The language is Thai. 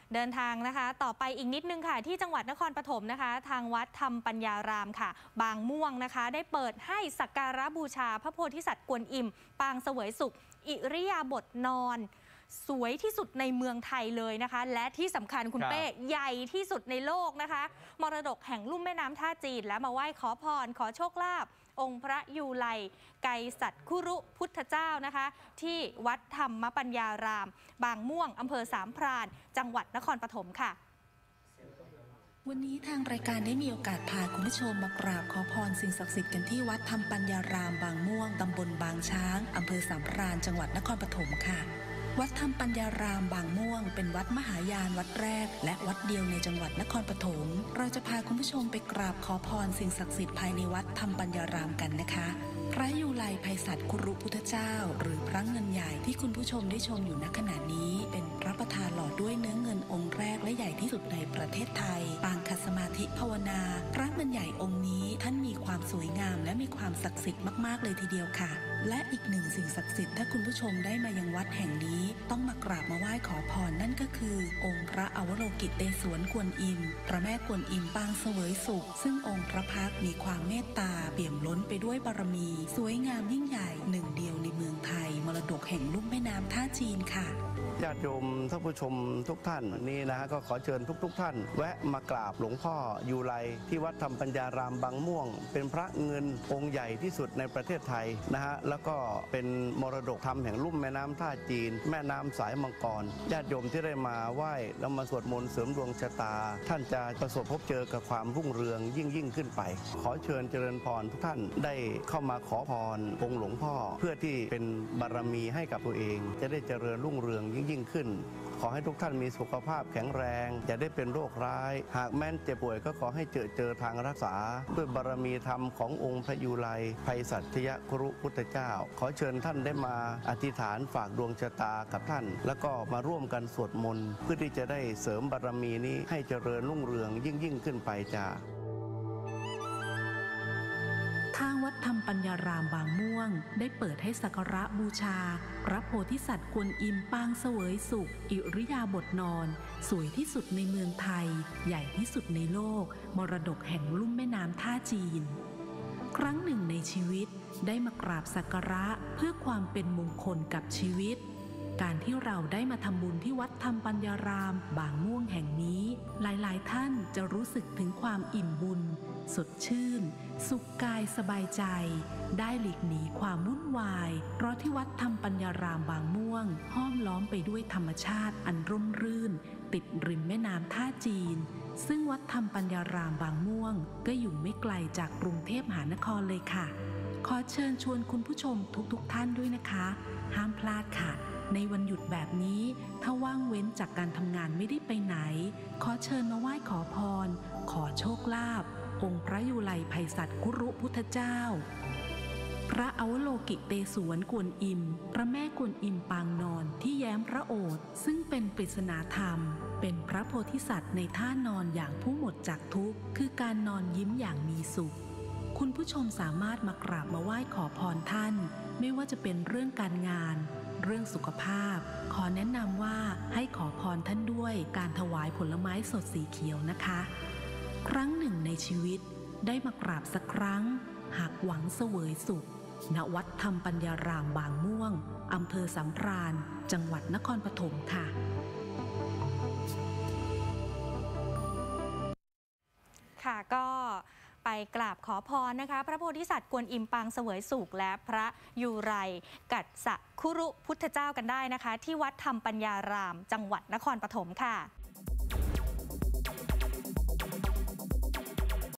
เดินทางนะคะต่อไปอีกนิดนึงค่ะที่จังหวัดนครปฐมนะคะทางวัดธรรมปัญญารามค่ะบางม่วงนะคะได้เปิดให้สักการะบูชาพระโพธิสัตว์กวนอิมปางเสวยสุขอิริยาบถนอนสวยที่สุดในเมืองไทยเลยนะคะและที่สำคัญคุณเป้ใหญ่ที่สุดในโลกนะคะมรดกแห่งลุ่มแม่น้ำท่าจีนและมาไหว้ขอพรขอโชคลาภองค์พระยูไลไกรสัตคุรุพุทธเจ้านะคะที่วัดธรรมปัญญารามบางม่วงอำเภอสามพรานจังหวัดนครปฐมค่ะวันนี้ทางรายการได้มีโอกาสพาคุณผู้ชมมากราบขอพรสิ่งศักดิ์สิทธิ์กันที่วัดธรรมปัญญารามบางม่วงตำบลบางช้างอำเภอสามพรานจังหวัดนครปฐมค่ะวัดธรรมปัญญารามบางม่วงเป็นวัดมหายานวัดแรกและวัดเดียวในจังหวัดนครปฐมเราจะพาคุณผู้ชมไปกราบขอพรสิ่งศักดิ์สิทธิ์ภายในวัดธรรมปัญญารามกันนะคะพระยูไลไพศาลคุรุพุทธเจ้าหรือพระเงินใหญ่ที่คุณผู้ชมได้ชมอยู่ณขณะนี้เป็นพระประธานหล่อด้วยเนื้อเงินองค์แรกและใหญ่ที่สุดในประเทศไทยปางคัสมาธิภาวนาพระเงินใหญ่องค์นี้ท่านมีความสวยงามและมีความศักดิ์สิทธิ์มากๆเลยทีเดียวค่ะและอีกหนึ่งสิ่งศักดิ์สิทธิ์ถ้าคุณผู้ชมได้มายังวัดแห่งนี้ต้องมากราบมาไหว้ขอพรนั่นก็คือองค์พระอวโลกิเตศวรกวนอิมพระแม่กวนอิมปางเสวยสุขซึ่งองค์พระพักตร์มีความเมตตาเปี่ยมล้นไปด้วยบารมีสวยงามยิ่งใหญ่หนึ่งเดียวในเมืองไทยมรดกแห่งลุ่มแม่น้ำท่าจีนค่ะญาติโยมท่านผู้ชมทุกท่านนี่นะฮะก็ขอเชิญทุกท่านแวะมากราบหลวงพ่อยูไลที่วัดธรรมปัญญารามบางม่วงเป็นพระเงินองค์ใหญ่ที่สุดในประเทศไทยนะฮะแล้วก็เป็นมรดกธรรมแห่งลุ่มแม่น้ำท่าจีนแม่น้ำสายมังกรญาติโยมที่ได้มาไหว้แล้วมาสวดมนต์เสริมดวงชะตาท่านจะประสบพบเจอกับความรุ่งเรืองยิ่งขึ้นไปขอเชิญเจริญพรทุกท่านได้เข้ามาขอพรองค์หลวงพ่อเพื่อที่เป็นบารมีให้กับตัวเองจะได้เจริญรุ่งเรืองยิ่งขึ้นขอให้ทุกท่านมีสุขภาพแข็งแรงอย่าได้เป็นโรคร้ายหากแม้นเจ็บป่วยก็ขอให้เจอทางรักษาด้วยบารมีธรรมขององค์พระยูไลไพศาลคุรุพุทธเจ้าขอเชิญท่านได้มาอธิษฐานฝากดวงชะตากับท่านแล้วก็มาร่วมกันสวดมนต์เพื่อที่จะได้เสริมบารมีนี้ให้เจริญรุ่งเรืองยิ่งขึ้นไปจ้าทางวัดธรรมปัญญารามบางม่วงได้เปิดให้สักการะบูชาพระโพธิสัตว์กวนอิมปางเสวยสุขอิริยาบถนอนสวยที่สุดในเมืองไทยใหญ่ที่สุดในโลกมรดกแห่งลุ่มแม่น้ำท่าจีนครั้งหนึ่งในชีวิตได้มากราบสักการะเพื่อความเป็นมงคลกับชีวิตการที่เราได้มาทำบุญที่วัดธรรมปัญญารามบางม่วงแห่งนี้หลายท่านจะรู้สึกถึงความอิ่มบุญสดชื่นสุขกายสบายใจได้หลีกหนีความวุ่นวายเพราะที่วัดธรรมปัญญารามบางม่วงห้อมล้อมไปด้วยธรรมชาติอันร่มรื่นติดริมแม่น้ำท่าจีนซึ่งวัดธรรมปัญญารามบางม่วงก็อยู่ไม่ไกลจากกรุงเทพมหานครเลยค่ะขอเชิญชวนคุณผู้ชมทุกท่านด้วยนะคะห้ามพลาดค่ะในวันหยุดแบบนี้ถ้าว่างเว้นจากการทำงานไม่ได้ไปไหนขอเชิญมาไหว้ขอพรขอโชคลาภองค์พระยูไลไพศาลคุรุพุทธเจ้าพระอวโลกิเตศวรกวนอิมพระแม่กวนอิมปางนอนที่แย้มพระโอษฐ์ซึ่งเป็นปริศนาธรรมเป็นพระโพธิสัตว์ในท่านอนอย่างผู้หมดจากทุกข์คือการนอนยิ้มอย่างมีสุขคุณผู้ชมสามารถมากราบมาไหว้ขอพรท่านไม่ว่าจะเป็นเรื่องการงานเรื่องสุขภาพขอแนะนำว่าให้ขอพรท่านด้วยการถวายผลไม้สดสีเขียวนะคะครั้งหนึ่งในชีวิตได้มากราบสักครั้งหากหวังเสวยสุขณวัดธรรมปัญญารามบางม่วงอำเภอสามพรานจังหวัดนครปฐมค่ะค่ะก็ไปกราบขอพรนะคะพระโพธิสัตว์กวนอิมปางเสวยสุขและพระยูไลกัสสคุรุพุทธเจ้ากันได้นะคะที่วัดธรรมปัญญารามจังหวัดนครปฐมค่ะ